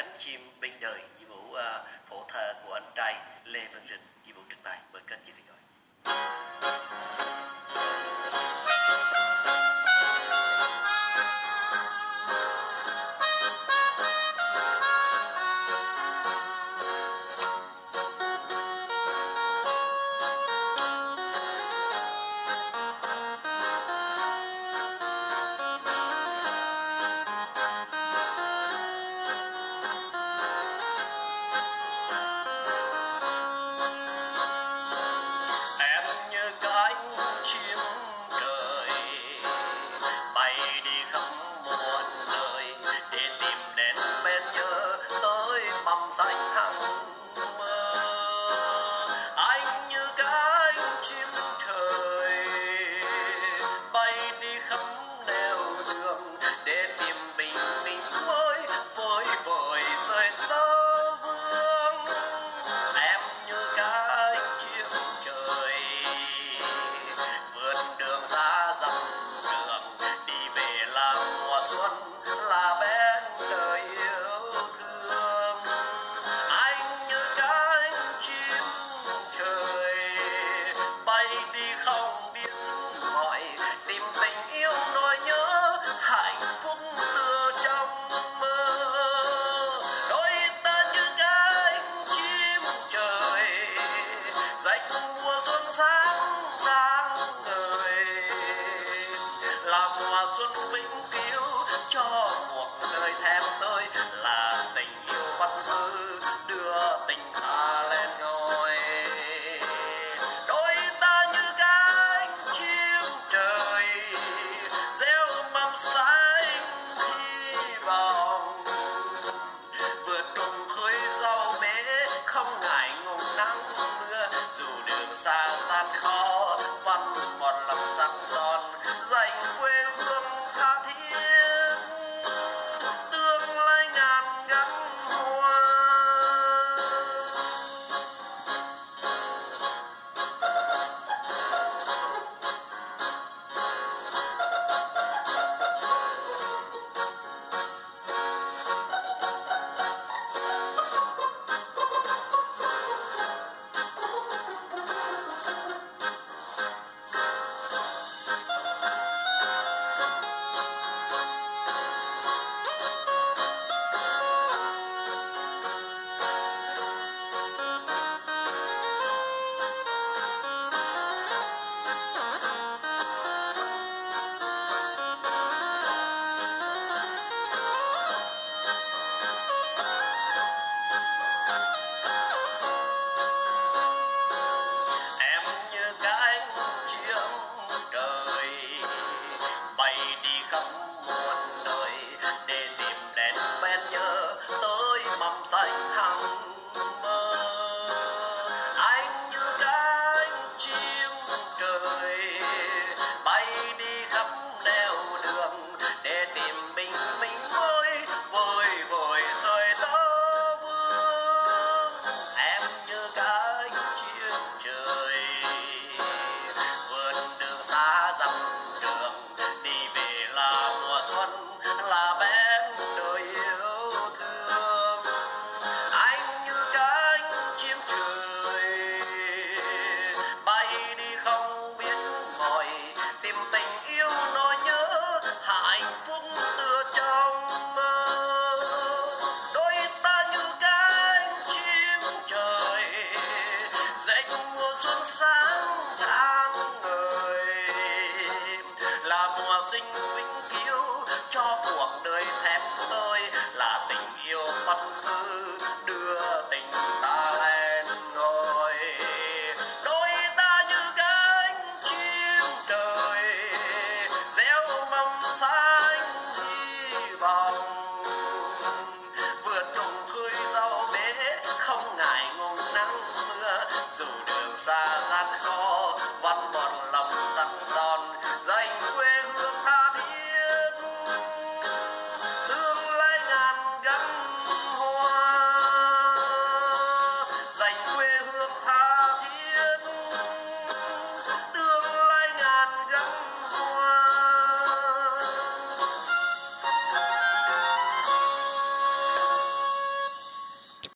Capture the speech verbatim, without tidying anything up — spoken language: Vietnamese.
cánh chim bên đời, Di Vũ uh, phổ thơ của anh trai Lê Văn Rình. Di Vũ trình bày, mời kênh chị theo dõi. Xanh hằng mơ anh như cánh chim trời bay đi khắp nẻo đường để tìm bình minh mới vơi vợi sợi tơ vương. Em như cánh chim trời vượt đường xa dặm đường đi về là mùa xuân là bên đời yêu thương. Bay đi không biết mỏi tìm tình yêu nỗi nhớ hạnh phúc từ trong mơ. Đôi ta như cánh chim trời rạch mùa xuân sáng đang ngời, là mùa xuân vĩnh cửu cho cuộc đời thèm tới, là tình yêu bất hư đưa tình ta lên ngôi. Xanh hy vọng vượt trùng khơi rau mễ không ngại ngùng nắng mưa, dù đường xa gian khó vẫn một lòng sắc son dành quê hương tha thiết tương lai ngàn gắn hoa. Xanh hằng mơ anh như cánh chim trời bay đi khắp nẻo đường để tìm bình minh mới vơi vợi sợi tơ vương. Em như cánh chim trời vượt đường xa dặm đường đi về là mùa xuân là bên đời yêu thương. Anh như cánh chim trời bay đi không biết mỏi tìm tình yêu nỗi nhớ hạnh phúc từ trong mơ. Đôi ta như cánh chim trời dệt mùa xuân sáng tháng ngời, là mùa sinh vĩnh cửu cho cuộc đời thèm tôi, là tình yêu phân hư đưa tình ta lên ngôi. Đôi ta như cánh chim trời gieo mầm xanh hy vọng vượt trùng khơi rau mễ không ngại ngùng nắng mưa, dù đường xa gian khó vẫn một